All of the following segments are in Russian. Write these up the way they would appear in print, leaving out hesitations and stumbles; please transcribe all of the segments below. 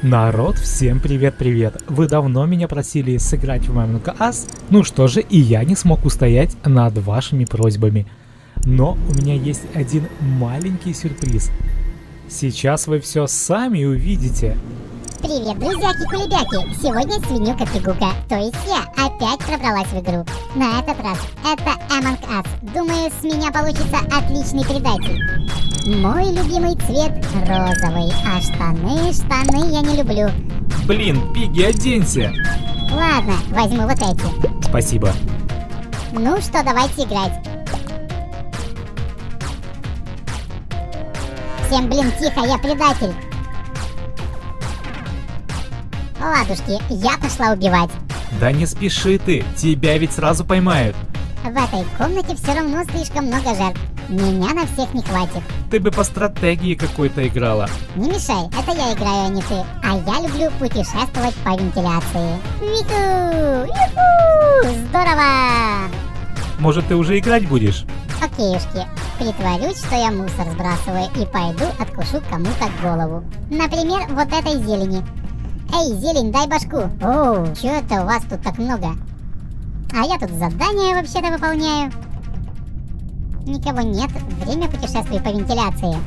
Народ, всем привет-привет! Вы давно меня просили сыграть в Among Us, ну что же, и я не смог устоять над вашими просьбами. Но у меня есть один маленький сюрприз. Сейчас вы все сами увидите. Привет, друзьяки-кулебяки! Сегодня свинюка-фигука, то есть я, опять пробралась в игру. На этот раз это Among Us. Думаю, с меня получится отличный предатель. Мой любимый цвет розовый, а штаны я не люблю. Блин, Пигги, оденься! Ладно, возьму вот эти. Спасибо. Ну что, давайте играть. Всем, блин, тихо, я предатель. Ладушки, я пошла убивать. Да не спеши ты, тебя ведь сразу поймают. В этой комнате все равно слишком много жертв. Меня на всех не хватит. Ты бы по стратегии какой-то играла. Не мешай, это я играю, а не ты. А я люблю путешествовать по вентиляции. Виху! Юху! Здорово! Может, ты уже играть будешь? Окейушки, притворюсь, что я мусор сбрасываю и пойду откушу кому-то голову. Например, вот этой зелени. Эй, зелень, дай башку. Оу, чё это у вас тут так много? А я тут задание вообще-то выполняю. Никого нет, время путешествий по вентиляции.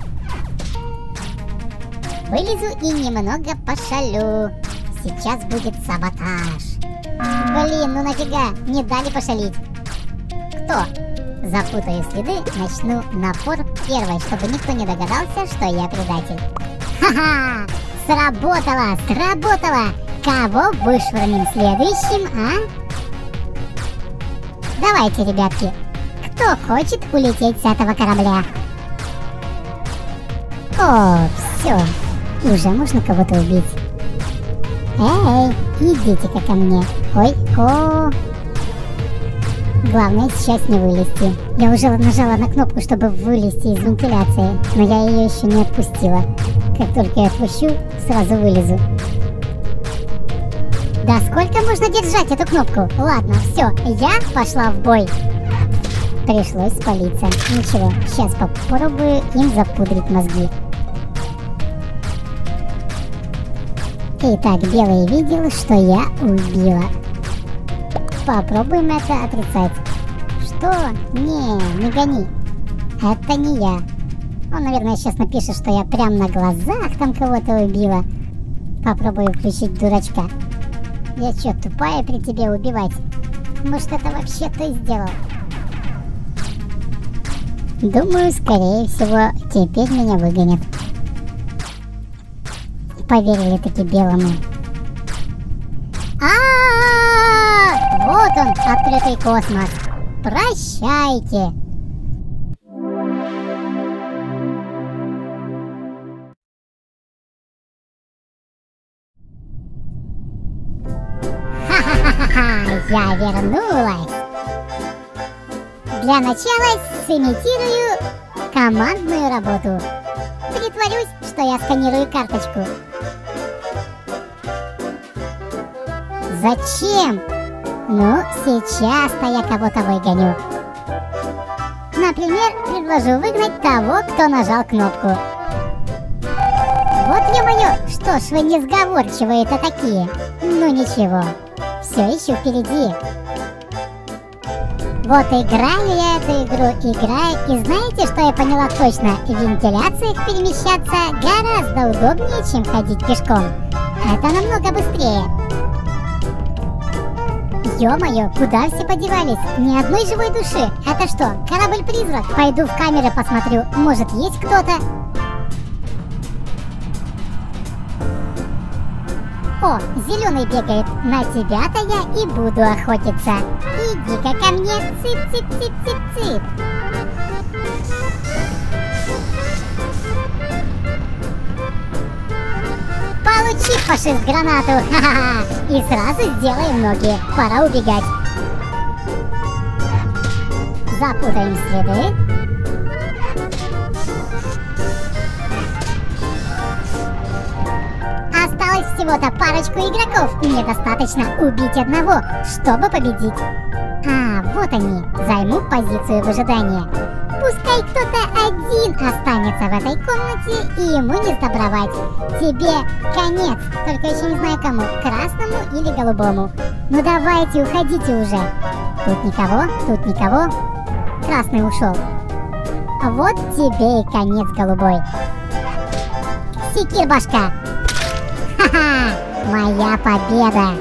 Вылезу и немного пошалю. Сейчас будет саботаж. Блин, ну нафига, не дали пошалить. Кто? Запутаю следы, начну напор первой, чтобы никто не догадался, что я предатель. Ха-ха! Сработало! Сработало! Кого вышвырнем следующим, а? Давайте, ребятки. Кто хочет улететь с этого корабля? О, все. Уже можно кого-то убить. Эй, идите-ка ко мне. Ой, о. Главное сейчас не вылезти. Я уже нажала на кнопку, чтобы вылезти из вентиляции, но я ее еще не отпустила. Как только я отпущу, сразу вылезу. Да сколько можно держать эту кнопку? Ладно, все, я пошла в бой. Пришлось спалиться. Ничего, сейчас попробую им запудрить мозги. Итак, белый видел, что я убила. Попробуем это отрицать. Что? Не гони. Это не я. Он, наверное, сейчас напишет, что я прям на глазах там кого-то убила. Попробую включить дурачка. Я что, тупая при тебе убивать? Может, это вообще ты сделал? Думаю, скорее всего, теперь меня выгонят. Поверили таки белому. Вот он, открытый космос. Прощайте. Я вернулась. Для начала сымитирую командную работу. Притворюсь, что я сканирую карточку. Зачем? Ну, сейчас-то я кого-то выгоню. Например, предложу выгнать того, кто нажал кнопку. Вот ё-моё, что ж вы несговорчивые-то такие? Ну ничего. Все еще впереди. Вот играю я эту игру, играю, и знаете, что я поняла точно? В вентиляциях перемещаться гораздо удобнее, чем ходить пешком. Это намного быстрее. Ё-моё, куда все подевались? Ни одной живой души. Это что, корабль-призрак? Пойду в камеры посмотрю, может есть кто-то? О, зеленый бегает. На тебя-то я и буду охотиться. Иди-ка ко мне. Цып-цып-цып-цып-цып. Получи, фашист, гранату. Ха-ха-ха. И сразу сделаем ноги. Пора убегать. Запутаем следы. Всего-то парочку игроков. Мне достаточно убить одного, чтобы победить. А, вот они. Займу позицию в ожидании. Пускай кто-то один останется в этой комнате, и ему не сдобровать. Тебе конец, только еще не знаю кому, красному или голубому. Ну давайте, уходите уже. Тут никого, тут никого. Красный ушел. Вот тебе и конец, голубой. Секир, башка. Ха-ха, моя победа.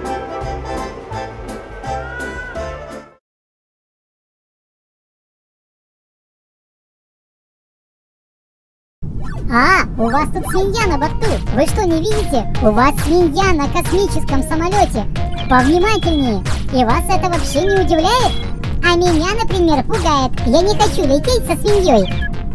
А, у вас тут свинья на борту. Вы что, не видите? У вас свинья на космическом самолете. Повнимательнее. И вас это вообще не удивляет? А меня, например, пугает. Я не хочу лететь со свиньей.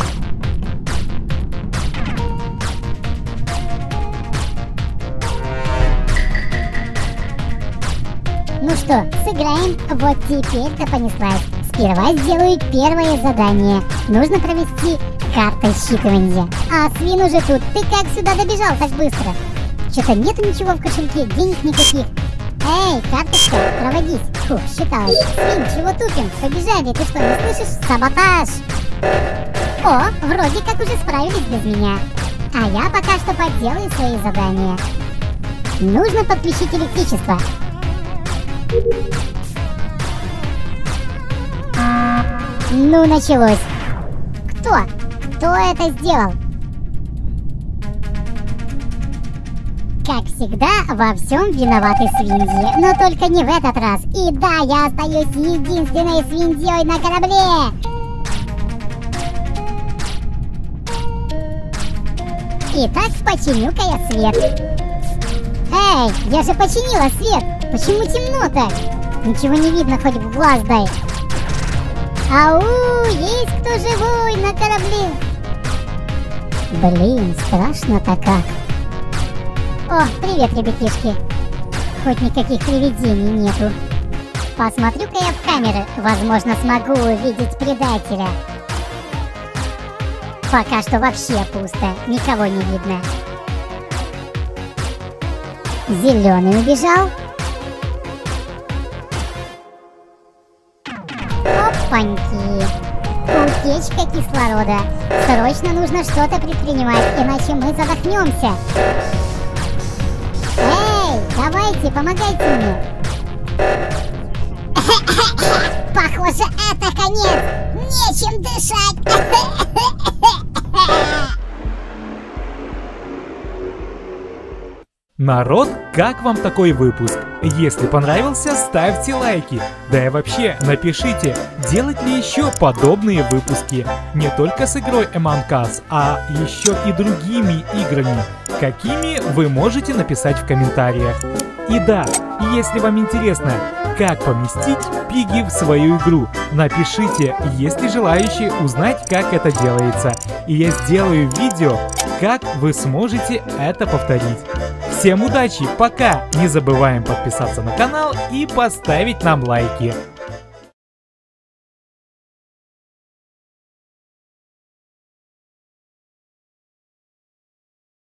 Ну что, сыграем? Вот теперь-то понеслась. Сперва сделаю первое задание. Нужно провести картой считывания. А свин уже тут. Ты как сюда добежал так быстро? Что-то нету ничего в кошельке, денег никаких. Эй, карточка, проводись. Фух, считалось. Свин, чего тупим? Побежали, ты что, не слышишь? Саботаж! О, вроде как уже справились без меня. А я пока что подделаю свои задания. Нужно подключить электричество. Ну, началось. Кто это сделал? Как всегда, во всем виноваты свиньи. Но только не в этот раз. И да, я остаюсь единственной свиньей на корабле. Итак, починю-ка я свет. Эй, я же починила свет. Почему темно-то? Ничего не видно, хоть в глаз дай. Ау, есть кто живой на корабле? Блин, страшно-то как. О, привет, ребятишки. Хоть никаких привидений нету. Посмотрю-ка я в камеры. Возможно, смогу увидеть предателя. Пока что вообще пусто. Никого не видно. Зеленый убежал. Опаньки. Утечка кислорода. Срочно нужно что-то предпринимать, иначе мы задохнемся. Эй, давайте, помогайте мне. Похоже, это конец. Нечем дышать. Народ, как вам такой выпуск? Если понравился, ставьте лайки. Да и вообще, напишите, делать ли еще подобные выпуски. Не только с игрой Among Us, а еще и другими играми. Какими, вы можете написать в комментариях. И да, если вам интересно, как поместить пиги в свою игру, напишите, есть ли желающие узнать, как это делается. И я сделаю видео, как вы сможете это повторить. Всем удачи, пока! Не забываем подписаться на канал и поставить нам лайки.